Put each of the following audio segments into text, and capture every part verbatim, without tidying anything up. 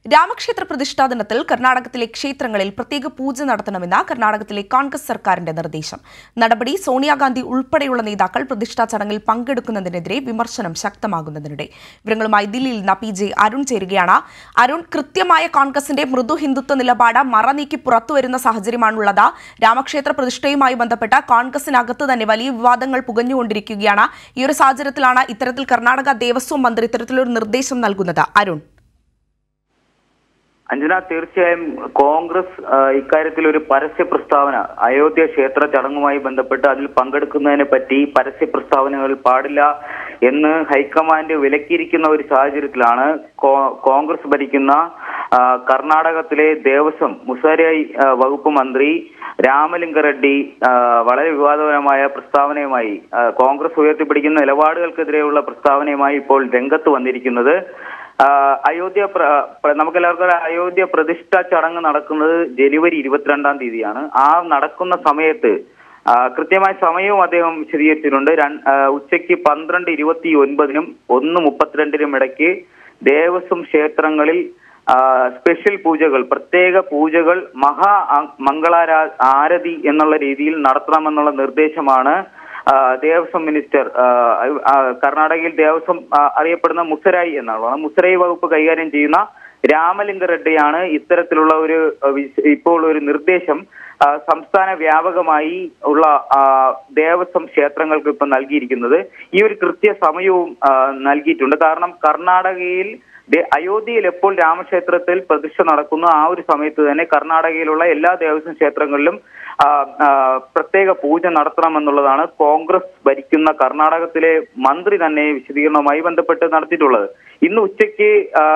രാമക്ഷേത്ര പ്രതിഷ്ഠാ ദിനത്തിൽ കർണാടകത്തിലെ ക്ഷേത്രങ്ങളിൽ പ്രത്യേക പൂജ നടത്തണമെന്ന കർണാടകത്തിലെ കോൺഗ്രസ് സർക്കാരിന്റെ നിർദ്ദേശം. നടപടി സോണിയാഗാന്ധി ഉൾപ്പെടെയുള്ള നേതാക്കൾ പ്രതിഷ്ഠാ ചടങ്ങിൽ പങ്കെടുക്കുന്നതിനെതിരെ വിമർശനം ശക്തമാകുന്നതിനിടെ. വിവരങ്ങളുമായി ദില്ലിയിൽ നിന്ന് പി ജെ അരുൺ ചേരുകയാണ്. അരുൺ, കൃത്യമായ കോൺഗ്രസിന്റെ മൃദു ഹിന്ദുത്വ നിലപാട് മറനീക്കി പുറത്തുവരുന്ന സാഹചര്യമാണുള്ളത്. രാമക്ഷേത്ര പ്രതിഷ്ഠയുമായി ബന്ധപ്പെട്ട കോൺഗ്രസിനകത്ത് തന്നെ വലിയ വിവാദങ്ങൾ പുകഞ്ഞുകൊണ്ടിരിക്കുകയാണ്. ഈ ഒരു സാഹചര്യത്തിലാണ് ഇത്തരത്തിൽ കർണാടക ദേവസ്വം മന്ത്രി ഇത്തരത്തിലൊരു നിർദ്ദേശം നൽകുന്നത്. അരുൺ, അഞ്ജന, തീർച്ചയായും കോൺഗ്രസ് ഇക്കാര്യത്തിൽ ഒരു പരസ്യ പ്രസ്താവന അയോധ്യ ക്ഷേത്ര ചടങ്ങുമായി ബന്ധപ്പെട്ട് അതിൽ പങ്കെടുക്കുന്നതിനെ പറ്റി പരസ്യ പ്രസ്താവനകൾ പാടില്ല എന്ന് ഹൈക്കമാൻഡ് വിലക്കിയിരിക്കുന്ന ഒരു സാഹചര്യത്തിലാണ് കോൺഗ്രസ് ഭരിക്കുന്ന കർണാടകത്തിലെ ദേവസ്വം മുസരായി വകുപ്പ് മന്ത്രി രാമലിംഗ റെഡ്ഡി വളരെ വിവാദപരമായ പ്രസ്താവനയുമായി കോൺഗ്രസ് ഉയർത്തിപ്പിടിക്കുന്ന നിലപാടുകൾക്കെതിരെയുള്ള പ്രസ്താവനയുമായി ഇപ്പോൾ രംഗത്ത് വന്നിരിക്കുന്നത്. അയോധ്യ നമുക്കെല്ലാവർക്കും അയോധ്യ പ്രതിഷ്ഠ ചടങ്ങ് നടക്കുന്നത് ജനുവരി ഇരുപത്തിരണ്ടാം തീയതിയാണ്. ആ നടക്കുന്ന സമയത്ത് കൃത്യമായ സമയവും അദ്ദേഹം വിശദീകരിച്ചിട്ടുണ്ട്. ഉച്ചയ്ക്ക് പന്ത്രണ്ട് ഇരുപത്തി ഒൻപതിനും ഒന്ന് മുപ്പത്തിരണ്ടിനും ഇടയ്ക്ക് ദേവസ്വം ക്ഷേത്രങ്ങളിൽ സ്പെഷ്യൽ പൂജകൾ, പ്രത്യേക പൂജകൾ, മഹാ മംഗളാരാ ആരതി എന്നുള്ള രീതിയിൽ നടത്തണമെന്നുള്ള നിർദ്ദേശമാണ് ദേവസ്വം മിനിസ്റ്റർ, കർണാടകയിൽ ദേവസ്വം അറിയപ്പെടുന്ന മുസരായി എന്നാണ്, മുസരായി വകുപ്പ് കൈകാര്യം ചെയ്യുന്ന രാമലിംഗ റെഡ്ഡിയാണ് ഇത്തരത്തിലുള്ള ഒരു ഇപ്പോൾ ഒരു നിർദ്ദേശം സംസ്ഥാന വ്യാപകമായി ഉള്ള ദേവസ്വം ക്ഷേത്രങ്ങൾക്ക് ഇപ്പൊ നൽകിയിരിക്കുന്നത്. ഈ ഒരു കൃത്യ സമയവും നൽകിയിട്ടുണ്ട്. കാരണം കർണാടകയിൽ അയോധ്യയിൽ എപ്പോൾ രാമക്ഷേത്രത്തിൽ പ്രതിഷ്ഠ നടക്കുന്നു ആ ഒരു സമയത്ത് തന്നെ കർണാടകയിലുള്ള എല്ലാ ദേവസ്വം ക്ഷേത്രങ്ങളിലും പ്രത്യേക പൂജ നടത്തണമെന്നുള്ളതാണ് കോൺഗ്രസ് ഭരിക്കുന്ന കർണാടകത്തിലെ മന്ത്രി തന്നെ വിശദീകരണവുമായി ബന്ധപ്പെട്ട് നടത്തിയിട്ടുള്ളത്. ഇന്ന് ഉച്ചയ്ക്ക്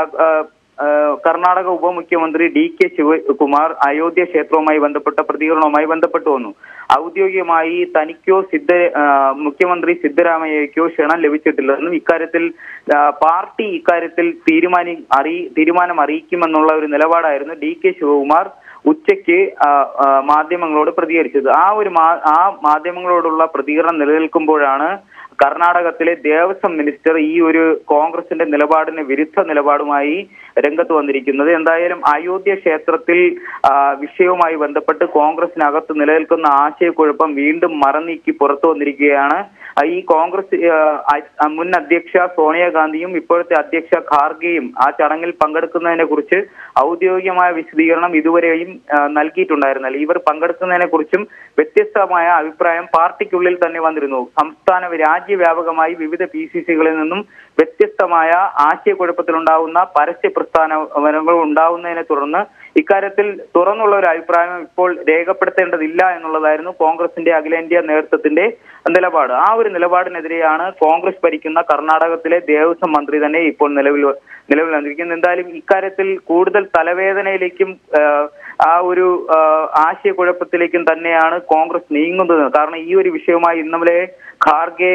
കർണാടക ഉപമുഖ്യമന്ത്രി ഡി കെ ശിവകുമാർ അയോധ്യ ക്ഷേത്രവുമായി ബന്ധപ്പെട്ട പ്രതികരണവുമായി ബന്ധപ്പെട്ടു വന്നു. ഔദ്യോഗികമായി തനിക്കോ സിദ്ധ മുഖ്യമന്ത്രി സിദ്ധരാമയ്യയ്ക്കോ ക്ഷണം ലഭിച്ചിട്ടില്ലെന്നും ഇക്കാര്യത്തിൽ പാർട്ടി ഇക്കാര്യത്തിൽ തീരുമാനി അറി തീരുമാനം അറിയിക്കുമെന്നുള്ള ഒരു നിലപാടായിരുന്നു ഡി കെ ശിവകുമാർ ഉച്ചയ്ക്ക് മാധ്യമങ്ങളോട് പ്രതികരിച്ചത്. ആ ഒരു ആ മാധ്യമങ്ങളോടുള്ള പ്രതികരണം നിലനിൽക്കുമ്പോഴാണ് കർണാടകത്തിലെ ദേവസ്വം മിനിസ്റ്റർ ഈ ഒരു കോൺഗ്രസിന്റെ നിലപാടിന് വിരുദ്ധ നിലപാടുമായി രംഗത്ത് വന്നിരിക്കുന്നത്. എന്തായാലും അയോധ്യ ക്ഷേത്രത്തിൽ വിഷയവുമായി ബന്ധപ്പെട്ട് കോൺഗ്രസിനകത്ത് നിലനിൽക്കുന്ന ആശയക്കുഴപ്പം വീണ്ടും മറനീക്കി പുറത്തു വന്നിരിക്കുകയാണ്. ഈ കോൺഗ്രസ് മുൻ അധ്യക്ഷ സോണിയാഗാന്ധിയും ഇപ്പോഴത്തെ അധ്യക്ഷ ഖാർഗെയും ആ ചടങ്ങിൽ പങ്കെടുക്കുന്നതിനെ കുറിച്ച് ഔദ്യോഗികമായ വിശദീകരണം ഇതുവരെയും നൽകിയിട്ടുണ്ടായിരുന്നില്ല. ഇവർ പങ്കെടുക്കുന്നതിനെ കുറിച്ചും വ്യത്യസ്തമായ അഭിപ്രായം പാർട്ടിക്കുള്ളിൽ തന്നെ വന്നിരുന്നു. സംസ്ഥാന രാജ്യവ്യാപകമായി വിവിധ പി സി സികളിൽ നിന്നും വ്യത്യസ്തമായ ആശയക്കുഴപ്പത്തിലുണ്ടാകുന്ന പരസ്യ പ്രസ്ഥാനങ്ങൾ ഉണ്ടാകുന്നതിനെ തുടർന്ന് ഇക്കാര്യത്തിൽ തുറന്നുള്ള ഒരു അഭിപ്രായം ഇപ്പോൾ രേഖപ്പെടുത്തേണ്ടതില്ല എന്നുള്ളതായിരുന്നു കോൺഗ്രസിന്റെ അഖിലേന്ത്യാ നേതൃത്വത്തിന്റെ നിലപാട്. ആ ഒരു നിലപാടിനെതിരെയാണ് കോൺഗ്രസ് ഭരിക്കുന്ന കർണാടകത്തിലെ ദേവസ്വം മന്ത്രി തന്നെ ഇപ്പോൾ നിലവിൽ നിലവിൽ വന്നിരിക്കുന്നത്. എന്തായാലും ഇക്കാര്യത്തിൽ കൂടുതൽ തലവേദനയിലേക്കും ആ ഒരു ആശയക്കുഴപ്പത്തിലേക്കും തന്നെയാണ് കോൺഗ്രസ് നീങ്ങുന്നത്. കാരണം ഈ ഒരു വിഷയവുമായി ഇന്നലെ ഖാർഗെ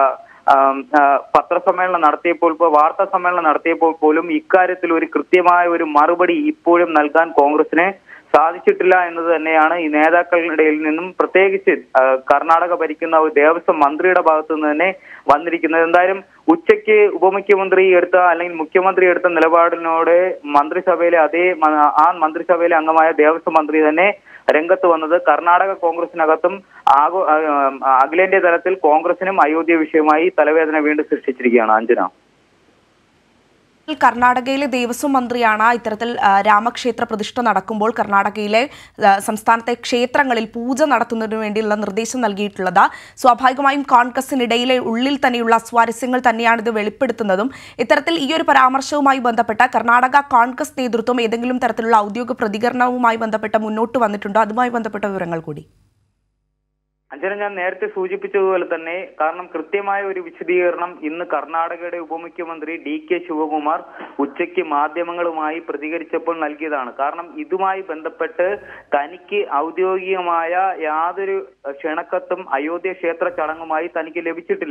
പത്രസമ്മേളനം നടത്തിയപ്പോൾ വാർത്താ സമ്മേളനം നടത്തിയപ്പോൾ പോലും ഇക്കാര്യത്തിൽ ഒരു കൃത്യമായ ഒരു മറുപടി ഇപ്പോഴും നൽകാൻ കോൺഗ്രസിന് സാധിച്ചിട്ടില്ല എന്നത് തന്നെയാണ് ഈ നേതാക്കളുടെ ഇടയിൽ നിന്നും പ്രത്യേകിച്ച് കർണാടക ഭരിക്കുന്ന ഒരു ദേവസ്വം മന്ത്രിയുടെ ഭാഗത്തു നിന്ന് തന്നെ വന്നിരിക്കുന്നത്. എന്തായാലും ഉച്ചയ്ക്ക് ഉപമുഖ്യമന്ത്രി എടുത്ത അല്ലെങ്കിൽ മുഖ്യമന്ത്രി എടുത്ത നിലപാടിനോട് മന്ത്രിസഭയിലെ അതേ ആ മന്ത്രിസഭയിലെ അംഗമായ ദേവസ്വം മന്ത്രി തന്നെ രംഗത്ത് വന്നത് കർണാടക കോൺഗ്രസിനകത്തും ആഗോ അഖിലേന്ത്യാ തലത്തിൽ കോൺഗ്രസിനും അയോധ്യ വിഷയമായി തലവേദന വീണ്ടും സൃഷ്ടിച്ചിരിക്കുകയാണ്. അഞ്ജന, കർണാടകയിലെ ദേവസ്വം മന്ത്രിയാണ് ഇത്തരത്തിൽ രാമക്ഷേത്ര പ്രതിഷ്ഠ നടക്കുമ്പോൾ കർണാടകയിലെ സംസ്ഥാനത്തെ ക്ഷേത്രങ്ങളിൽ പൂജ നടത്തുന്നതിനു വേണ്ടിയുള്ള നിർദ്ദേശം നൽകിയിട്ടുള്ളത്. സ്വാഭാവികമായും കോൺഗ്രസിനിടയിലെ ഉള്ളിൽ തന്നെയുള്ള സ്വാരസ്യങ്ങൾ തന്നെയാണ് ഇത് വെളിപ്പെടുത്തുന്നതും. ഇത്തരത്തിൽ ഈ ഒരു പരാമർശവുമായി ബന്ധപ്പെട്ട കർണാടക കോൺഗ്രസ് നേതൃത്വം ഏതെങ്കിലും തരത്തിലുള്ള ഔദ്യോഗിക പ്രതികരണവുമായി ബന്ധപ്പെട്ട് മുന്നോട്ട് വന്നിട്ടുണ്ടോ? അതുമായി ബന്ധപ്പെട്ട വിവരങ്ങൾ കൂടി. അഞ്ജന, ഞാൻ നേരത്തെ സൂചിപ്പിച്ചതുപോലെ തന്നെ കാരണം കൃത്യമായ ഒരു വിശദീകരണം ഇന്ന് കർണാടകയുടെ ഉപമുഖ്യമന്ത്രി ഡി കെ ശിവകുമാർ ഉച്ചയ്ക്ക് മാധ്യമങ്ങളുമായി പ്രതികരിച്ചപ്പോൾ നൽകിയതാണ്. കാരണം ഇതുമായി ബന്ധപ്പെട്ട് തനിക്ക് ഔദ്യോഗികമായ യാതൊരു ക്ഷണക്കത്തും അയോധ്യ ക്ഷേത്ര ചടങ്ങുമായി തനിക്ക് ലഭിച്ചിട്ടില്ല.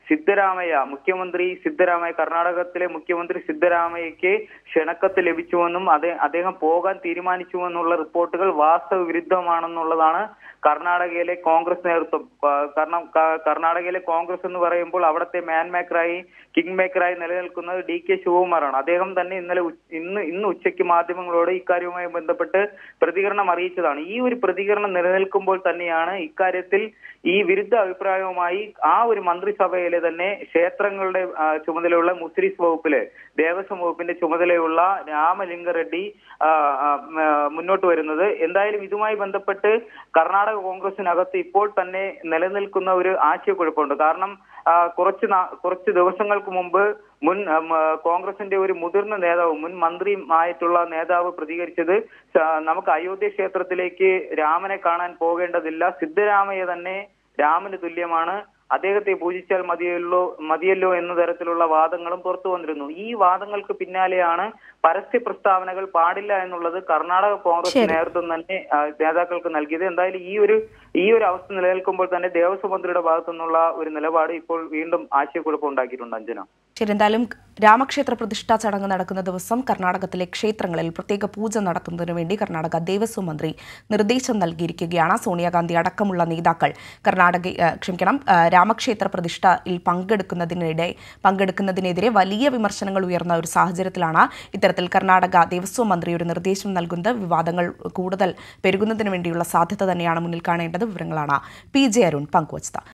സിദ്ധരാമയ്യ മുഖ്യമന്ത്രി സിദ്ധരാമയ്യ കർണാടകത്തിലെ മുഖ്യമന്ത്രി സിദ്ധരാമയ്യക്ക് ക്ഷണക്കത്ത് ലഭിച്ചുവെന്നും അതേ അദ്ദേഹം പോകാൻ തീരുമാനിച്ചുവെന്നുള്ള റിപ്പോർട്ടുകൾ വാസ്തവ വിരുദ്ധമാണെന്നുള്ളതാണ് കർണാടകയിലെ കോൺഗ്രസ് നേതൃത്വം. കാരണം കർണാടകയിലെ കോൺഗ്രസ് എന്ന് പറയുമ്പോൾ അവിടുത്തെ മാൻ മേക്കറായി കിങ് മേക്കറായി നിലനിൽക്കുന്നത് ഡി കെ ശിവകുമാറാണ്. അദ്ദേഹം തന്നെ ഇന്നലെ ഇന്ന് ഇന്ന് ഉച്ചയ്ക്ക് മാധ്യമങ്ങളോട് ഇക്കാര്യവുമായി ബന്ധപ്പെട്ട് പ്രതികരണം അറിയിച്ചതാണ്. ഈ ഒരു പ്രതികരണം നിലനിൽക്കുമ്പോൾ തന്നെയാണ് ഇക്കാര്യത്തിൽ ഈ വിരുദ്ധ അഭിപ്രായവുമായി ആ ഒരു മന്ത്രിസഭയിലെ തന്നെ ക്ഷേത്രങ്ങളുടെ ചുമതലയുള്ള മുസ്ലിം വകുപ്പിലെ ദേവസ്വം വകുപ്പിന്റെ ചുമതലയുള്ള രാമലിംഗ റെഡ്ഡി മുന്നോട്ട് വരുന്നത്. എന്തായാലും ഇതുമായി ബന്ധപ്പെട്ട് കർണാടക കോൺഗ്രസിനകത്ത് ഇപ്പോൾ തന്നെ നിലനിൽക്കുന്ന ഒരു ആശയക്കുഴപ്പമുണ്ട്. കാരണം കുറച്ച് കുറച്ച് ദിവസങ്ങൾക്ക് മുമ്പ് മുൻ കോൺഗ്രസിന്റെ ഒരു മുതിർന്ന നേതാവ് മുൻ മന്ത്രിയുമായിട്ടുള്ള നേതാവ് പ്രതികരിച്ചത് നമുക്ക് അയോധ്യ ക്ഷേത്രത്തിലേക്ക് രാമനെ കാണാൻ പോകേണ്ടതില്ല, സിദ്ധരാമയ്യ തന്നെ രാമന് തുല്യമാണ്, അദ്ദേഹത്തെ പൂജിച്ചാൽ മതിയല്ലോ മതിയല്ലോ എന്ന തരത്തിലുള്ള വാദങ്ങളും പുറത്തു വന്നിരുന്നു. ഈ വാദങ്ങൾക്ക് പിന്നാലെയാണ് പരസ്യ പ്രസ്താവനകൾ പാടില്ല എന്നുള്ളത് കർണാടക കോൺഗ്രസ് നേതൃത്വം തന്നെ നേതാക്കൾക്ക് നൽകിയത്. എന്തായാലും ഈ ഒരു ഈ ഒരു അവസ്ഥ നിലനിൽക്കുമ്പോൾ തന്നെ ദേവസ്വം മന്ത്രിയുടെ ഭാഗത്തു നിന്നുള്ള ഒരു നിലപാട് ഇപ്പോൾ വീണ്ടും ആശയക്കുഴപ്പം ഉണ്ടാക്കിയിട്ടുണ്ട്. അഞ്ജന, ശരി. എന്തായാലും രാമക്ഷേത്ര പ്രതിഷ്ഠാ ചടങ്ങ് നടക്കുന്ന ദിവസം കർണാടകത്തിലെ ക്ഷേത്രങ്ങളിൽ പ്രത്യേക പൂജ നടത്തുന്നതിനു വേണ്ടി കർണാടക ദേവസ്വം മന്ത്രി നിർദ്ദേശം നൽകിയിരിക്കുകയാണ്. സോണിയാഗാന്ധി അടക്കമുള്ള നേതാക്കൾ കർണാടക ക്ഷമിക്കണം രാമക്ഷേത്ര പ്രതിഷ്ഠയിൽ പങ്കെടുക്കുന്നതിനിടെ പങ്കെടുക്കുന്നതിനെതിരെ വലിയ വിമർശനങ്ങൾ ഉയർന്ന ഒരു സാഹചര്യത്തിലാണ് ഇത്തരത്തിൽ കർണാടക ദേവസ്വം മന്ത്രി ഒരു നിർദ്ദേശം നൽകുന്നത്. വിവാദങ്ങൾ കൂടുതൽ പെരുകുന്നതിന് വേണ്ടിയുള്ള സാധ്യത തന്നെയാണ് മുന്നിൽ കാണേണ്ടത്. വിവരങ്ങളാണ് പി ജെ അരുൺ പങ്കുവച്ചത്.